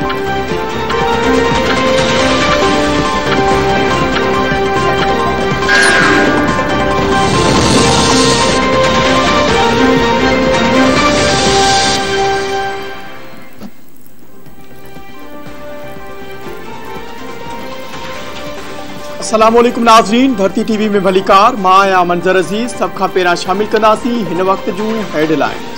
अस्सलामुअलैकुम नाज़रीन, धरती टीवी में भलीकार मां आया मंजर अज़ीज़। सब खां पहिरां शामिल कंदासीं हिन वक्त जूं हेडलाइंस।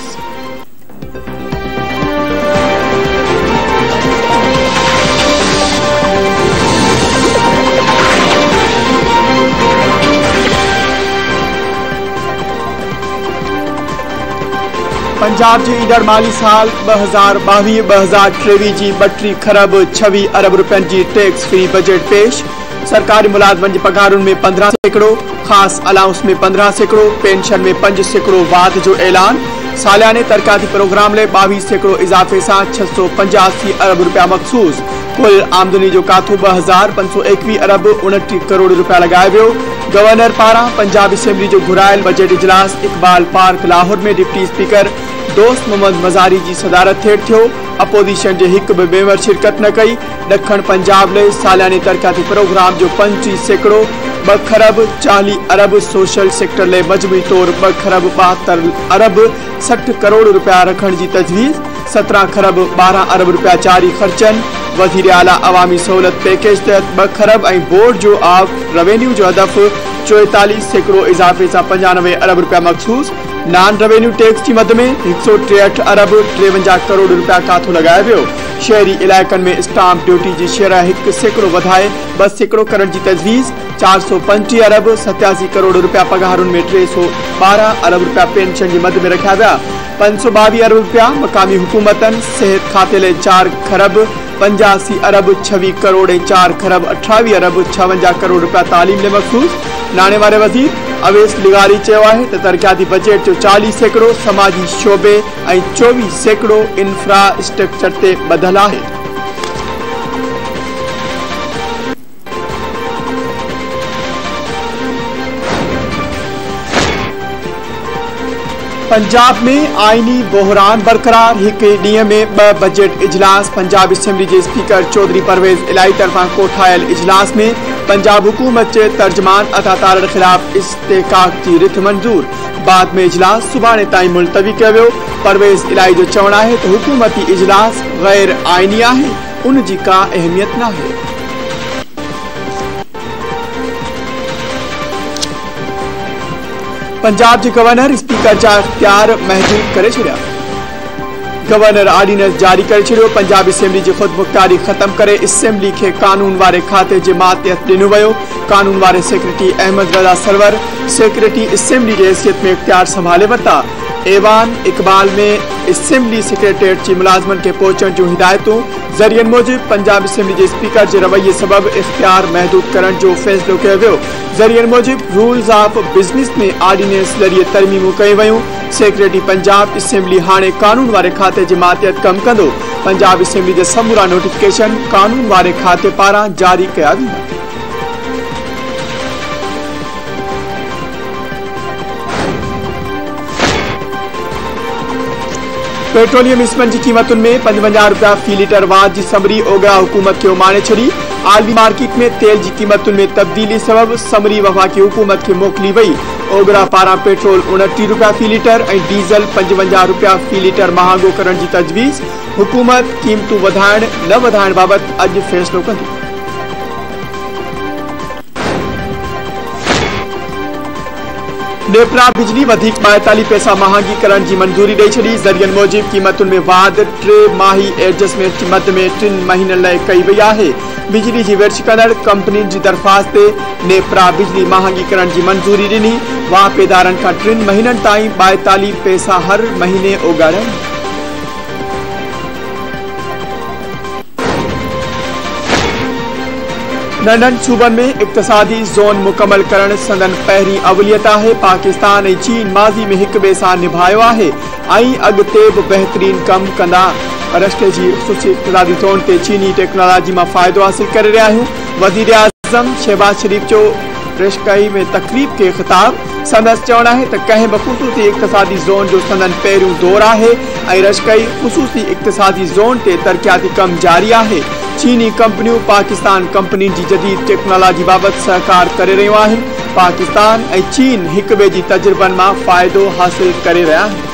पंजाब जी ईंदड़ माली साल 2022-2023 जी 32 खरब 26 अरब रुपयनि जी टैक्स फ्री बजट पेश। सरकारी मुलाजमन जी पगारुनि में 15%, खास अलाउंस में 15%, पेंशन में 5% वाध जो ऐलान। सालियाने तरक्याती प्रोग्राम ले 22% इजाफे से 685 अरब रुपया मखसूस। कुल आमदनी जो काथो 2521 अरब 29 करोड़ रुपया लगाया वियो। गवर्नर पारा पंजाब असेंबली जो घुरायल बजट इजलास इकबाल पार्क लाहौर में डिप्टी स्पीकर दोस्त मोहम्मद मज़ारी जी सदारत हेठ थियो। अपोजिशन जे हिक बि मेंबर शिरकत न कई। दखण पंजाब ले सालियाने तरक्याती प्रोग्राम जो 35%, 2 खरब 40 अरब सोशल सेक्टर ले मजमूई तौर 2 खरब 72 अरब 60 करोड़ रुपया रखण जी तजवीज़। 17 खरब 12 अरब रुपया जारी खर्चन। वज़ीर आला अवामी सहूलत पैकेज तहत 2 खरब ऐं बोर्ड जो ऑफ रेवेन्यू जो हदफ 44% इजाफे से 95 अरब रुपया मखसूस। नॉन रेवेन्यू टैक्स की मद में 163 अरब 53 करोड़ रुपया काथो लगाया वियो। शहरी इलाकन में स्टाम्प ड्यूटी की शेरह 1% वधाए 2% करण की तजवीज़। 435 अरब 87 करोड़ रुपया पगारुनि में 312 अरब रुपया पेंशन की मद में रखा विया। 522 अरब रुपया मकामी हुकूमतन सेहत खाते ले 4 खरब 85 अरब 26 करोड़ 4 खरब 28 अरब 56 करोड़ रुपया तालीम ले मखसूस। नाणे वारे वज़ीर अवेस लिगारी चयो आहे त तरक्याती बजट जो 40% समाजी शोबे ऐं 24% इंफ्रास्ट्रक्चर ते ॿधल आहे। पंजाब में आईनी बहरान बरकरार। एक ॾींहं में 2 बजट इजलास। पंजाब असेंबली के स्पीकर चौधरी परवेज इलाही तरफा कोठायल इजलास में पंजाब हुकूमत के तर्जमान अता तारड़ खिलाफ इस्तेकाक की रिथ मंजूर। बाद में इजलास सुभाणे ताईं मुलतवी किया वियो। परवेज इलाही जो चवण है तो हुकूमती इजलास गैर आईनी है, उन जी का अहमियत न है। पंजाब के गवर्नर स्पीकर जा इख्तियार महदूद करे छड़िया। गवर्नर ऑर्डिनेंस जारी करे छड़ियो। पंजाब असेंबली की खुद मुख्तारी खत्म करे असेंबली के कानून वारे खाते के मातियत दिनो वियो। कानून वारे secretary Ahmad Raza Sarwar secretary assembly की हैसियत में इख्तियार संभाले वरता। ऐवान इकबाल में असेंबली सेक्रेटरीट की मुलाजमन के पहुंचण जो हिदायतों जरियन मूजिब पंजाब असेंबली के स्पीकर के रवैये सबब इख्तियार महदूद करण जो फैसलो किया वियो। जरियन मूजिब रूल्स ऑफ बिजनेस में ऑर्डिनेंस जरिए तरमीमूं कई वयूं। सेक्रेटरी पंजाब असेंबली हाणे कानून वारे खाते की मातियत कम कंदो। पंजाब असेंबली के समूरा नोटिफिकेशन कानून वारे खाते पारा जारी किया वेंदा। पेट्रोलियम इस्मन की कीमतुन में 55 रुपया फी लीटर वाद की समरी ओगरा हुकूमत के माने छड़ी। आलमी मार्केट में तेल की कीमतुन में तब्दीली सबब समरी वफाकी हुकूमत के मोकली वही। ओगरा पारा पेट्रोल 29 रुपया फी लीटर और डीजल 55 रुपया फी लीटर महांगो करण की तजवीज़। हुकूमत कीमतू वधाइण न वधाइण बाबत अज फैसलो कंदी। नेपरा बिजली वधिक 42 पैसा महांगी करण की मंजूरी दे छड़ी। जरियन मूजिब कीमतुन में वाद 3 माही एडजस्टमेंट की मद में 3 महीनन लाइ कई वई आहे। बिजली की विर्छ कंदड़ कंपनी की दरख्वास्त नेपरा बिजली महांगी करण की मंजूरी दिनी। वापेदारन का 3 महीनन ताईं 42 पैसा हर महीने ओगाड़न। नंढन सूबन में इक्तसादी जोन मुकम्मल करण संदन पहरी अवलियत है। पाकिस्तान और चीन माजी में एक बे सां निभायो है ऐं अगते भी बेहतरीन कम कंदा। रस्ते की ख़ुसूसी इक़्तिसादी तौर ते चीनी टेक्नोलॉजी में फायदो हासिल कर रहा आहियूं। वज़ीर आज़म शहबाज शरीफ जो रशकई में तकरीब के खिताब संदस चवण है तो कंहिं बि ख़ुसूसी इक़्तिसादी ज़ोन जो संदन पहिरियों दौर है ऐं रशकई ख़ुसूसी इक़्तिसादी ज़ोन ते तरक़ियाती कम जारी है। चीनी कंपनियों पाकिस्तान कंपनी की जदीद टेक्नोलॉजी बाबत सहकार करे रहियूं आहिनि। पाकिस्तान ऐं चीन एक ॿिए जी तजुर्बनि मां फ़ाइदो हासिल करे रहिया आहिनि।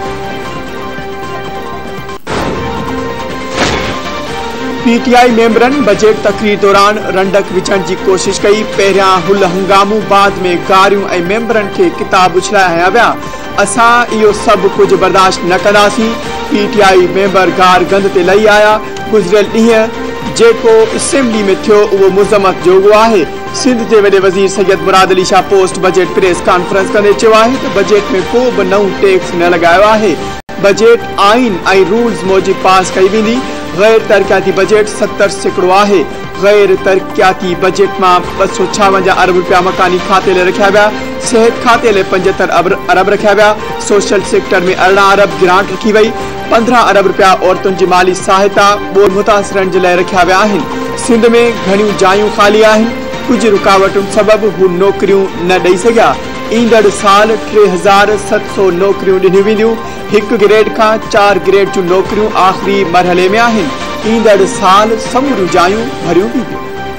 पीटीआई मेंबरन बजट तकरीर दौरान रंडक विझण की कोशिश कई। पहिरियां हुल हंगामू, बाद में गारियों ऐं मेंबरन के किताब उछलाया विया। असां इहो सब कुछ बर्दाश्त न कंदासीं। पीटीआई मेंबर गार गंद ते लही आया। गुज़रियल ॾींहं जेको असेंबली में थियो उहो मुज़म्मत जोगो आहे। सिंध के वॾे वज़ीर Syed Murad Ali Shah post budget press conference कंदे चयो आहे त बजट में को बि नओं टैक्स न लगायो आहे। बजट आइन ऐं रूल्स मूजिब पास कई वेंदी। गैर तरक्याती बजट 70% आहे। गैर तरक्याती बजट में 256 अरब रुपया मकानी खाते ले रखा विया। सेहत खाते ले 75 अरब रखा विया। सोशल सेक्टर में 18 अरब ग्रांट रखी वही। 15 अरब रुपया औरतुन की माली सहायता बोर मुतासरन के लिए रखा विया आहिनि। सिंध में घणियूं जायूं खाली आहिनि। कुछ रुकावटुन सबब हू नौकरियों न ॾेई सघिया। ईंदड़ साल 3700 नौकरियों ॾिनियूं वेंदियूं। 1 ग्रेड का 4 ग्रेड जूं नौकरियों आखिरी मरहले में आहिनि। ईंदड़ साल समूरियूं जायूं भरियूं वेंदियूं।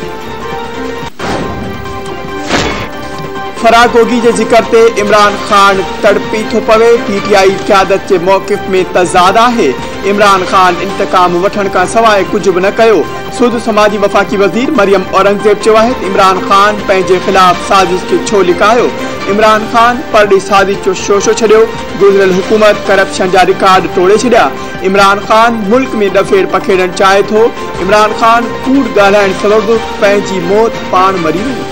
फरागोगी के जिक्र ते इमरान खान तड़पी थो पवे। पीटीआई क़यादत के मौक़िफ़ में तज़ाद है। इमरान खान इंतकाम वठण का सवाइ कुछ भी न कयो। सुध समाजी वफाकी वज़ीर मरियम औरंगज़ेब चयो आहे इमरान खान पंहिंजे ख़िलाफ़ साज़िश के छो लिकायो। इमरान खान परड़ी साज़िश जो शोशो छॾियो। गुज़रियल हुकूमत करप्शन जा रिकॉर्ड तोड़े छॾिया। इमरान खान मुल्क में दफ़ेड़ पखेड़ण चाहे थो। इमरान खान कूड़ ॻाल्हाइण सबब पंहिंजी मौत पाण मरी वई।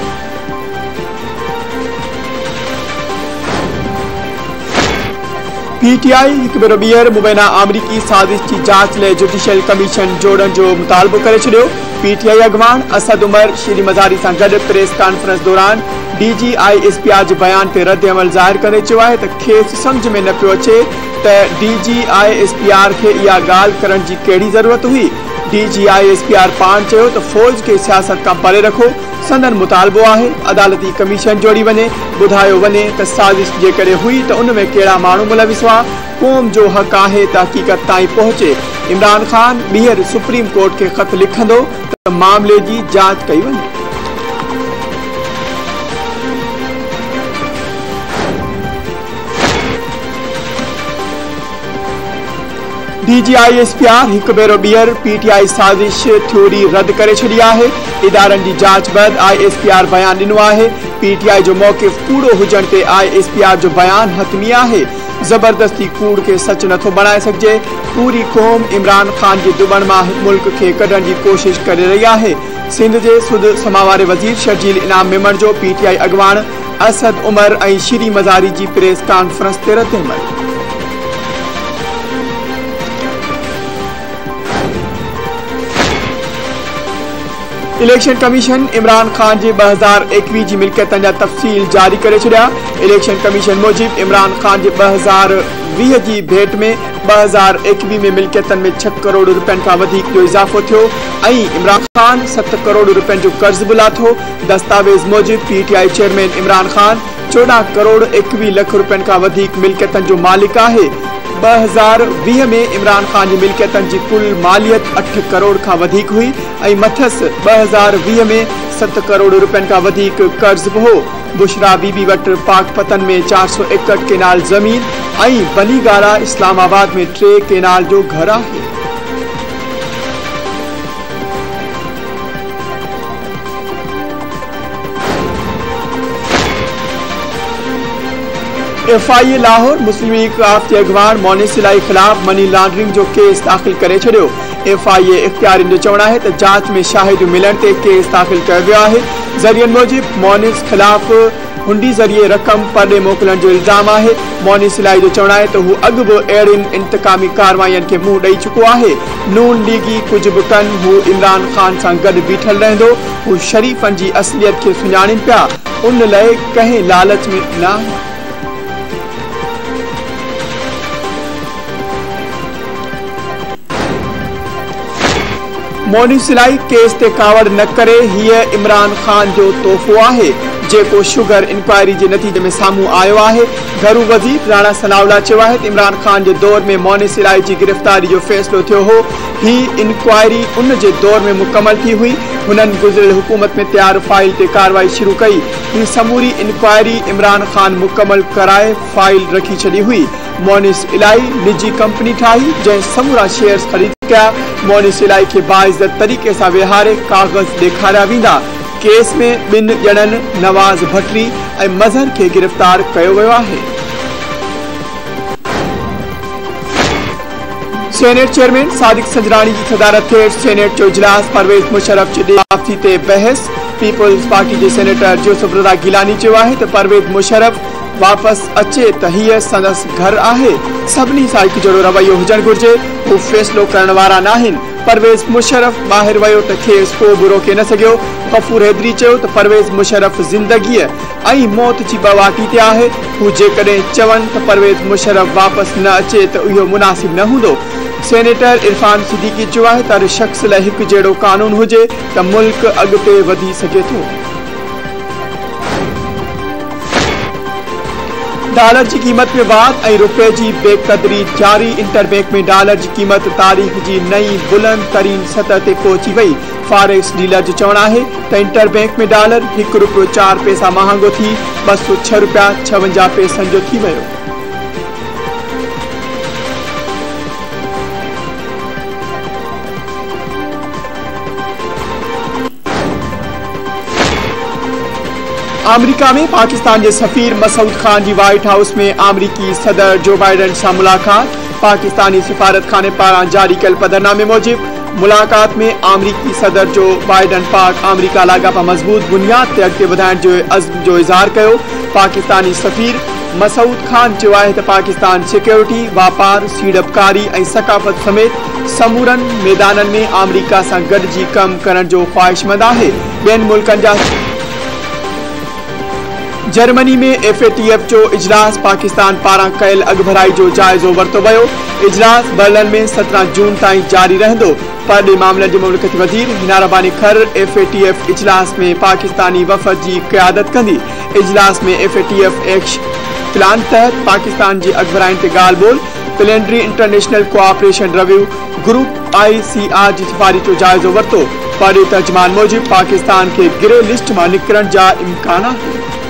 पीटीआई एक भेरो ॿीहर मुबैना अमरीकी साज़िश की जांच ले जुडिशियल कमीशन जोड़न जो मुतालबो करे छॾियो। पीटीआई अगवान असद उमर श्री मज़ारी से गॾु प्रेस कॉन्फ्रेंस दौरान DGISPR के बयान ते रद्द अमल ज़ाहिर करे चयो आहे त खेसि समझ में न पियो अचे त DGISPR के इहा ॻाल्हि करण जी कहिड़ी ज़रूरत हुई। DGISPR पान चयो त फौज के सियासत का परे रखो। संदन मुतालबो आहे अदालती कमीशन जोड़ी वने। बुधायो वने त साजिश जे करे हुई त उन में केड़ा मानू मुलविस हुआ। कौम जो हक आहे त हकीकत ताईं पहुचे। इमरान खान ॿीहर सुप्रीम कोर्ट के खत लिखंदो त मामले की जांच कई वने। DGISPR एक भेरो ॿीहर पीटीआई साजिश थ्योरी रद्द करे छॾी आहे। इदारनि जी जांच बैदि ISPR बयान ॾिनो आहे। पीटीआई जो मौक़िफ़ कूड़ो हुजण ते ISPR जो बयान हतमी आहे। ज़बरदस्ती कूड़ के सच नथो बणाए सघिजे। पूरी क़ौम इमरान खान की दुबण मां मुल्क के कढण की कोशिश करे रही आहे। सिंध के सुध समा वारे वज़ीर शर्जील इनाम मेमण जो पीटीआई अगवान असद उमर ऐं श्री मज़ारी की प्रेस कॉन्फ्रेंस ते रद्द अमल। इलेक्शन कमीशन इमरान खान के 2021 की मिल्कियतन जा तफ़सील जारी करे छॾिया। इलेक्शन कमीशन मूजिब इमरान खान के 2020 की भेंट में 2021 में मिल्कियतन में 6 करोड़ रुपयन का वधिक जो इजाफो थियो ऐं इमरान खान 7 करोड़ रुपयन जो कर्ज भी लाथो। दस्तावेज मूजिब पीटीआई चेयरमैन इमरान खान 14 करोड़ 21 लाख रुपयन का वधिक मिल्कियतन जो मालिक है। 2020 में इमरान खान की मिल्कियतन की कुल मालियत 8 करोड़ का वधिक हुई ऐं मथस 2020 में 7 करोड़ रुपयन का वधिक कर्ज भी हो। बुशरा बीबी वट पाकपतन में 400 एकड़ केनाल जमीन ऐं बनीगारा इस्लामाबाद में 3 केनाल जो घर है। FIA लाहौर मुस्लिम लीग काफ़ अगवान मोनी सिलाई खिलाफ मनी लॉन्ड्रिंग जो केस दाखिल करे छॾियो। FIA इख्तियारिन जो चवण है जांच में शाहिद मिलन ते केस दाखिल किया वियो है। ज़रियन मूजिब मोनिस खिलाफ हुंडी जरिए रकम परॾे मोकिलण जो इल्ज़ाम है। मोनी सिलाई जो चवण है हू अॻु बि अहिड़ियुनि इंतकामी कार्रवाईन के मुंहुं ॾेई चुको है। नून लीगी कुछ भी कन हू इमरान खान से गॾु बीठल रहंदो। हू शरीफन की असलियत के सुञाणीनि पिया। उन लाइ कंहिं लालच में न मोनी सिलाई केस ते कावड़ न करे। हिय इमरान खान जो तोहफ़ो है। जेको शुगर इंक्वायरी के नतीजे में सामू आयो है। घरू वजीर राणा सनाउल्ला चयो है त इमरान खान के दौर में मोनिस इलाही की गिरफ्तारी जो फैसलो थियो हो। ही इंक्वायरी उन जे दौर में मुकम्मल थी हुई। हुनन गुज़िरियल हुकूमत में तैयार फाइल ते कार्रवाई शुरू कई। ही समूरी इंक्वायरी इमरान खान मुकम्मल कराए फाइल रखी छड़ी हुई। मोनिस इलाही निजी कंपनी ठाही जै समूरा शेयर्स खरीद किया। मोनिस इलाही के बाइज्जत तरीके से विहारे कागज दिखाया वींदा। केस में बिन जणन नवाज भटरी और मजहर के गिरफ्तार किया गयो है। सेनेट चेयरमैन सादिक संजरानी की सदारत हेठ सेनेट जो इजलास परवेज मुशर्रफ की वापसी ते बहस। पीपल्स पार्टी के सेनेटर यूसुफ रज़ा गिलानी चयो है त परवेज मुशर्रफ वापस अचे त हीअ संदस घर आहे। सभिनी सां हिकु जहिड़ो रवैयो हुजण घुर्जे। हू फैसलो करण वारा नाहिन। परवेज मुशर्रफ ॿाहिरि वियो त खेसि को बि रोके न सघियो। गफूर हैदरी चयो त परवेज मुशर्रफ ज़िंदगीअ ऐं मौत जी बवाटी ते आहे। हू जेकॾहिं चवनि त परवेज मुशर्रफ वापसि न अचे त इहो मुनासिब न हूंदो। सेनेटर इरफान सिद्दीकी चयो है त हर शख्स लाइ हिकु जहिड़ो कानून हुजे त मुल्क अॻिते वधी सघे थो। डॉलर की कीमत में वाध और रुपये की बेकदरी जारी। इंटरबैंक में डॉलर की कीमत तारीख की नई बुलंद तरीन सतह ते पहुंची वही। फॉरेक्स डीलर जो चवना है तो इंटरबैंक में डॉलर 1 रुपयो 4 पैसा महंगो थी 206 रुपया 56 पैसन जो थी वो। अमेरिका में पाकिस्तान के सफीर मसूद खान की व्हाइट हाउस में अमेरिकी सदर जो बाइडन से मुलाकात। पाकिस्तानी सिफारत खाने पारा जारी कल पदरनामे मूजिब मुलाकात में अमेरिकी सदर जो बाइडन पाक अमेरिका लागापा मजबूत बुनियाद ते अॻिते वधाइण जो अज़्म जो इज़हार किया। पाकिस्तानी सफीर मसूद खान चयो है त पाकिस्तान सिक्योरिटी वापार सीड़पकारी और सकाफत समेत समूरन मैदानन में अमेरिका से गॾिजी कम करण जो ख्वाहिशमंद है। ॿियनि मुल्कनि जा जर्मनी में FATF जो इजलास पाकिस्तान पारा कयल अगभराई जो जायजो वरतो वो। इजलास बर्लिन में 17 जून ताईं जारी रहंदो। परॾे मामलन के मुमलिकती वज़ीर हिना रबानी खर FATF इजलास में पाकिस्तानी वफ़द की क़यादत कंदी। इजलास में FATF एक्शन प्लान तहत पाकिस्तान की अगभराइन ते ॻाल्हि ॿोल plenary international cooperation review group ICR की सिफारिश जो जायजो वरतो। परॾे तर्जमान मूजिब पाकिस्तान के गिरे लिस्ट में निकरण जा इम्कान है।